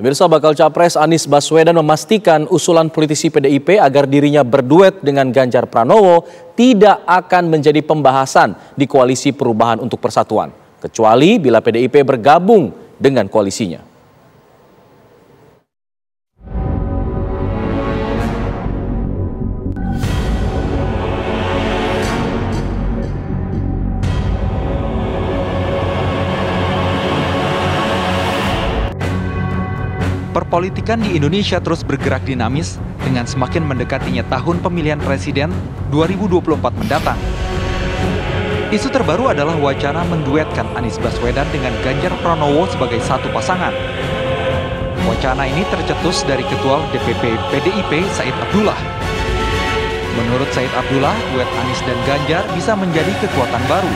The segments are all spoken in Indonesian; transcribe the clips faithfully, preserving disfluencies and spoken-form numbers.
Pemirsa, bakal Capres Anies Baswedan memastikan usulan politisi P D I P agar dirinya berduet dengan Ganjar Pranowo tidak akan menjadi pembahasan di Koalisi Perubahan untuk Persatuan, kecuali bila P D I P bergabung dengan koalisinya. Perpolitikan di Indonesia terus bergerak dinamis dengan semakin mendekatinya tahun pemilihan presiden dua ribu dua puluh empat mendatang. Isu terbaru adalah wacana menduetkan Anies Baswedan dengan Ganjar Pranowo sebagai satu pasangan. Wacana ini tercetus dari Ketua D P P P D I P Said Abdullah. Menurut Said Abdullah, duet Anies dan Ganjar bisa menjadi kekuatan baru.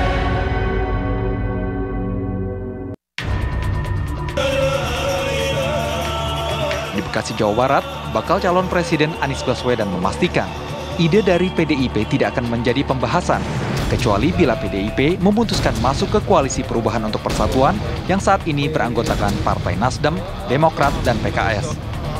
Di Bekasi, Jawa Barat, bakal calon Presiden Anies Baswedan memastikan ide dari P D I P tidak akan menjadi pembahasan, kecuali bila P D I P memutuskan masuk ke Koalisi Perubahan untuk Persatuan yang saat ini beranggotakan Partai Nasdem, Demokrat, dan P K S.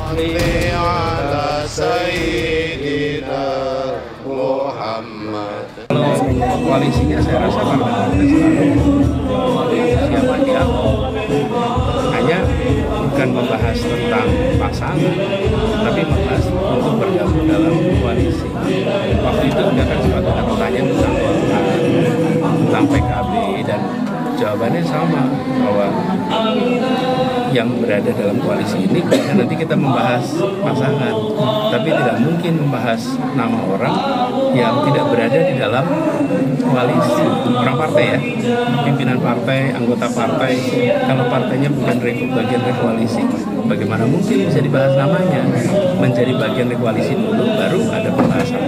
Kalau koalisinya saya rasa partai siapa dia hanya bukan membahas tentang pasangan, tapi membahas untuk bergabung dalam koalisi. Waktu itu juga kan sempat ada pertanyaan tentang tentang P K B dan jawabannya sama, bahwa yang berada dalam koalisi ini nanti kita membahas pasangan, tapi tidak mungkin membahas nama orang yang tidak berada di dalam koalisi. Orang partai ya, pimpinan partai, anggota partai, kalau partainya bukan bagian dari koalisi, bagaimana mungkin bisa dibahas namanya? Menjadi bagian dari koalisi dulu, baru ada pembahasan.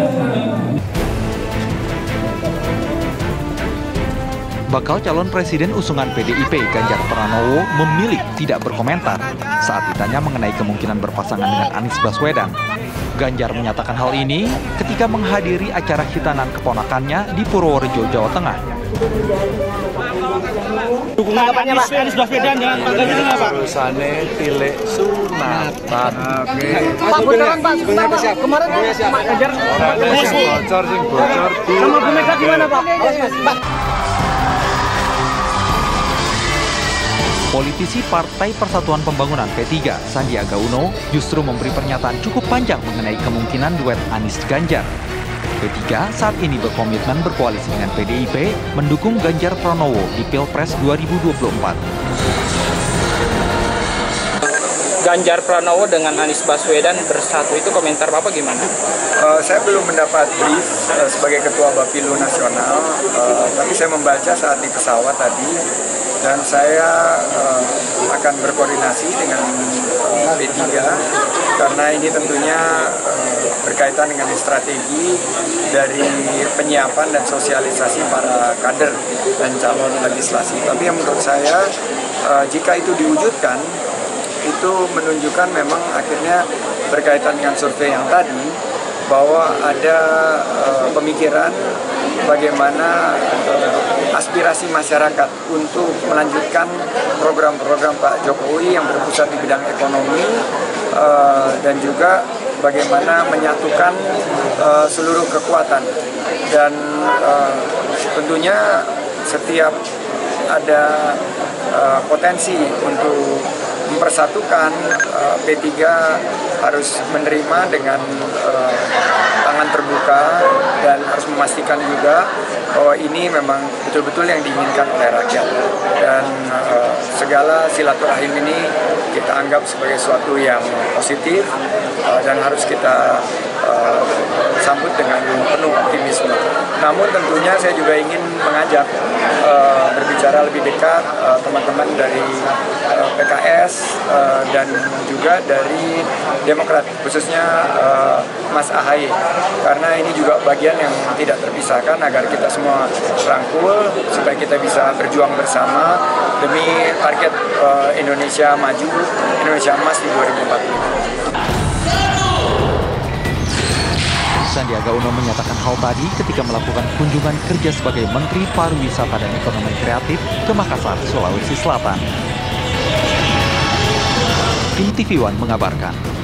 Bakal calon presiden usungan P D I P Ganjar Pranowo memilih tidak berkomentar saat ditanya mengenai kemungkinan berpasangan dengan Anies Baswedan. Ganjar menyatakan hal ini ketika menghadiri acara hitanan keponakannya di Purworejo, Jawa Tengah. Dukungan Anies, Anies Baswedan dengan Pak Ganjar dengan apa? Urusannya pilih sunatan. Pak, beneran Pak, sebentar Pak. Kemarin Pak Ganjar bocor sing bocor. Sama Bu Mega gimana Pak? Politisi Partai Persatuan Pembangunan P tiga, Sandiaga Uno, justru memberi pernyataan cukup panjang mengenai kemungkinan duet Anies Ganjar. P tiga saat ini berkomitmen berkoalisi dengan P D I P mendukung Ganjar Pranowo di Pilpres dua ribu dua puluh empat. Ganjar Pranowo dengan Anies Baswedan bersatu, itu komentar Bapak gimana? Uh, saya belum mendapat brief uh, sebagai Ketua Bapilu Nasional, uh, tapi saya membaca saat di pesawat tadi, dan saya uh, akan berkoordinasi dengan uh, P tiga karena ini tentunya uh, berkaitan dengan strategi dari penyiapan dan sosialisasi para kader dan calon legislasi. Tapi yang menurut saya uh, jika itu diwujudkan, itu menunjukkan memang akhirnya berkaitan dengan survei yang tadi, bahwa ada uh, pemikiran bagaimana uh, aspirasi masyarakat untuk melanjutkan program-program Pak Jokowi yang berpusat di bidang ekonomi, uh, dan juga bagaimana menyatukan uh, seluruh kekuatan. Dan uh, tentunya setiap ada uh, potensi untuk mempersatukan, uh, P tiga harus menerima dengan uh, tangan terbuka dan harus memastikan juga bahwa ini memang betul-betul yang diinginkan oleh rakyat. Dan uh, segala silaturahim ini kita anggap sebagai sesuatu yang positif uh, dan harus kita uh, sambut dengan penuh optimisme. Namun tentunya saya juga ingin mengajak uh, berbicara lebih dekat teman-teman uh, dari uh, P K S uh, dan juga dari Demokrat, khususnya uh, Mas A H Y, karena ini juga bagian yang tidak terpisahkan agar kita semua rangkul supaya kita bisa berjuang bersama demi target uh, Indonesia maju, Indonesia emas di dua ribu empat puluh lima. Sandiaga Uno menyatakan hal tadi ketika melakukan kunjungan kerja sebagai Menteri Pariwisata dan Ekonomi Kreatif ke Makassar, Sulawesi Selatan. Tim T V One mengabarkan.